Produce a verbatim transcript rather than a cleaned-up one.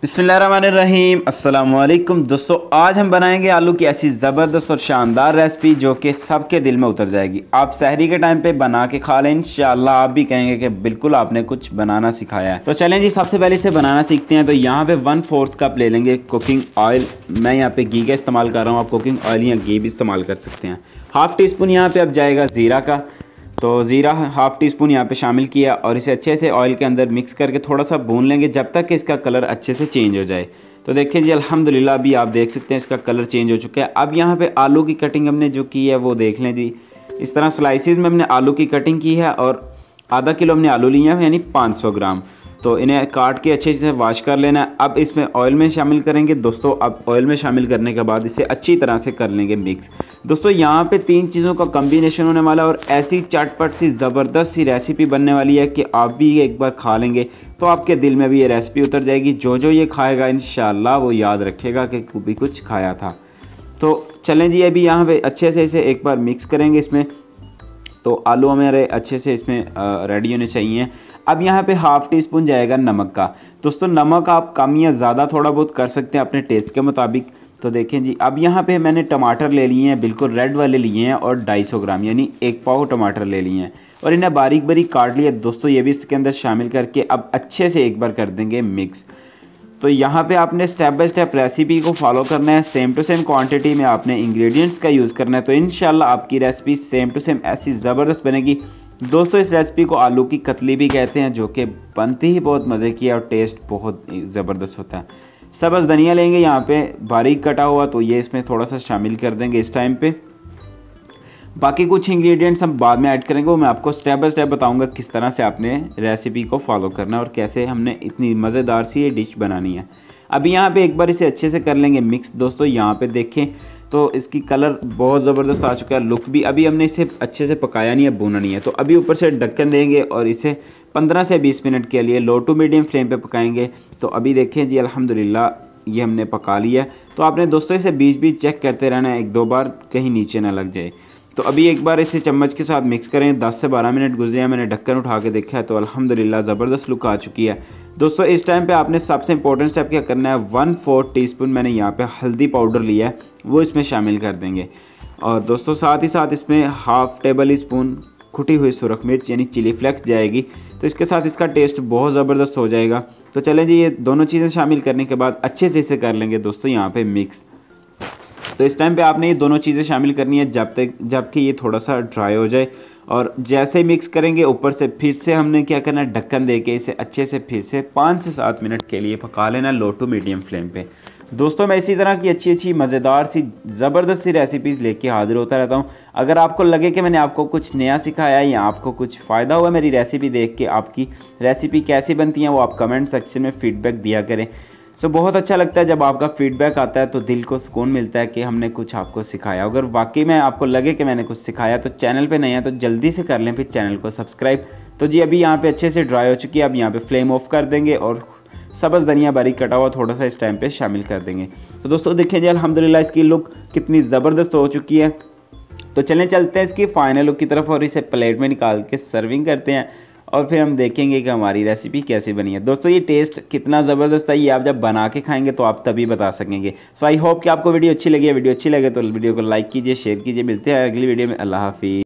बिस्मिल्लाहिर्रहमानिर्रहीम अस्सलाम वालेकुम दोस्तों, आज हम बनाएंगे आलू की ऐसी ज़बरदस्त और शानदार रेसिपी जो कि सबके दिल में उतर जाएगी। आप सहरी के टाइम पे बना के खा लें, इंशाल्लाह आप भी कहेंगे कि बिल्कुल आपने कुछ बनाना सिखाया है। तो चलें जी, सबसे पहले इसे बनाना सीखते हैं। तो यहाँ पे वन फोर्थ कप ले लेंगे कुकिंग ऑयल। मैं यहाँ पे घी का इस्तेमाल कर रहा हूँ, आप कुकिंग ऑयल या घी भी इस्तेमाल कर सकते हैं। हाफ़ टी स्पून यहाँ पर अब जाएगा ज़ीरा का। तो ज़ीरा हाफ़ टी स्पून यहाँ पे शामिल किया और इसे अच्छे से ऑयल के अंदर मिक्स करके थोड़ा सा भून लेंगे जब तक कि इसका कलर अच्छे से चेंज हो जाए। तो देखिए जी, अल्हम्दुलिल्लाह अभी आप देख सकते हैं इसका कलर चेंज हो चुका है। अब यहाँ पे आलू की कटिंग हमने जो की है वो देख लें जी। इस तरह स्लाइसिस में हमने आलू की कटिंग की है और आधा किलो हमने आलू लिए हैं, यानी पाँच सौ ग्राम। तो इन्हें काट के अच्छे से वॉश कर लेना है। अब इसमें ऑयल में शामिल करेंगे दोस्तों। अब ऑयल में शामिल करने के बाद इसे अच्छी तरह से कर लेंगे मिक्स। दोस्तों यहाँ पे तीन चीज़ों का कॉम्बिनेशन होने वाला है और ऐसी चटपट सी ज़बरदस्त सी रेसिपी बनने वाली है कि आप भी एक बार खा लेंगे तो आपके दिल में भी ये रेसिपी उतर जाएगी। जो जो ये खाएगा इंशाल्लाह वो याद रखेगा कि कभी कुछ खाया था। तो चलें जी, अभी यहाँ पे अच्छे से इसे एक बार मिक्स करेंगे इसमें। तो आलू हमारे अच्छे से इसमें रेडी होने चाहिए। अब यहाँ पे हाफ़ टी स्पून जाएगा नमक का। दोस्तों नमक आप कम या ज़्यादा थोड़ा बहुत कर सकते हैं अपने टेस्ट के मुताबिक। तो देखें जी, अब यहाँ पे मैंने टमाटर ले लिए हैं, बिल्कुल रेड वाले लिए हैं और ढाई सौ ग्राम यानी एक पाव टमाटर ले लिए हैं और इन्हें बारीक बारीक काट लिया दोस्तों। ये भी इसके अंदर शामिल करके अब अच्छे से एक बार कर देंगे मिक्स। तो यहाँ पे आपने स्टेप बाय स्टेप रेसिपी को फॉलो करना है, सेम टू सेम क्वांटिटी में आपने इंग्रेडिएंट्स का यूज़ करना है। तो इंशाल्लाह आपकी रेसिपी सेम टू सेम ऐसी ज़बरदस्त बनेगी। दोस्तों इस रेसिपी को आलू की कतली भी कहते हैं, जो कि बनती ही बहुत मज़े की है और टेस्ट बहुत ज़बरदस्त होता है। सब्ज़ धनिया लेंगे यहाँ पे बारीक कटा हुआ, तो ये इसमें थोड़ा सा शामिल कर देंगे इस टाइम पे। बाकी कुछ इंग्रेडिएंट्स हम बाद में ऐड करेंगे, वो मैं आपको स्टेप बाय स्टेप बताऊंगा किस तरह से आपने रेसिपी को फॉलो करना है और कैसे हमने इतनी मज़ेदार सी ये डिश बनानी है। अभी यहाँ पे एक बार इसे अच्छे से कर लेंगे मिक्स। दोस्तों यहाँ पे देखें तो इसकी कलर बहुत ज़बरदस्त आ चुका है, लुक भी। अभी हमने इसे अच्छे से पकाया नहीं है, भूना नहीं है। तो अभी ऊपर से ढक्कन देंगे और इसे पंद्रह से बीस मिनट के लिए लो टू मीडियम फ्लेम पे पकाएंगे। तो अभी देखें जी, अल्हम्दुलिल्लाह ये हमने पका लिया है। तो आपने दोस्तों इसे बीच बीच चेक करते रहना है, एक दो बार कहीं नीचे ना लग जाए। तो अभी एक बार इसे चम्मच के साथ मिक्स करें। दस से बारह मिनट गुजरे हैं, मैंने ढक्कन उठा के देखा है तो अल्हम्दुलिल्लाह ज़बरदस्त लुक आ चुकी है। दोस्तों इस टाइम पे आपने सबसे इंपॉर्टेंट स्टेप क्या करना है, वन फोर्थ टी स्पून मैंने यहाँ पे हल्दी पाउडर लिया है, वो इसमें शामिल कर देंगे। और दोस्तों साथ ही साथ इसमें हाफ़ टेबल स्पून कुटी हुई सुरख मिर्च यानी चिली फ्लेक्स जाएगी। तो इसके साथ इसका टेस्ट बहुत ज़बरदस्त हो जाएगा। तो चलें जी, ये दोनों चीज़ें शामिल करने के बाद अच्छे से इसे कर लेंगे दोस्तों यहाँ पर मिक्स। तो इस टाइम पे आपने ये दोनों चीज़ें शामिल करनी है जब तक जबकि ये थोड़ा सा ड्राई हो जाए। और जैसे ही मिक्स करेंगे ऊपर से फिर से हमने क्या करना है, ढक्कन दे के इसे अच्छे से फिर से पाँच से सात मिनट के लिए पका लेना लो टू मीडियम फ्लेम पे। दोस्तों मैं इसी तरह की अच्छी अच्छी मज़ेदार सी ज़बरदस्त सी रेसिपीज़ लेके हाजिर होता रहता हूँ। अगर आपको लगे कि मैंने आपको कुछ नया सिखाया या आपको कुछ फ़ायदा हुआ मेरी रेसिपी देख के, आपकी रेसिपी कैसी बनती है वो आप कमेंट सेक्शन में फ़ीडबैक दिया करें। सो so, बहुत अच्छा लगता है जब आपका फीडबैक आता है, तो दिल को सुकून मिलता है कि हमने कुछ आपको सिखाया। अगर वाकई में आपको लगे कि मैंने कुछ सिखाया तो चैनल पे नए हैं तो जल्दी से कर लें फिर चैनल को सब्सक्राइब। तो जी अभी यहाँ पे अच्छे से ड्राई हो चुकी है। अब यहाँ पे फ्लेम ऑफ कर देंगे और सब्ज़ धनिया बारीक कटा हुआ थोड़ा सा इस टाइम पे शामिल कर देंगे। तो दोस्तों देखिए जी, अल्हम्दुलिल्लाह इसकी लुक कितनी ज़बरदस्त हो चुकी है। तो चलें चलते हैं इसकी फ़ाइनल लुक की तरफ और इसे प्लेट में निकाल के सर्विंग करते हैं और फिर हम देखेंगे कि हमारी रेसिपी कैसी बनी है। दोस्तों ये टेस्ट कितना ज़बरदस्त है, ये आप जब बना के खाएंगे तो आप तभी बता सकेंगे। सो आई होप कि आपको वीडियो अच्छी लगी है। वीडियो अच्छी लगे तो वीडियो को लाइक कीजिए, शेयर कीजिए। मिलते हैं अगली वीडियो में। अल्लाह हाफिज़।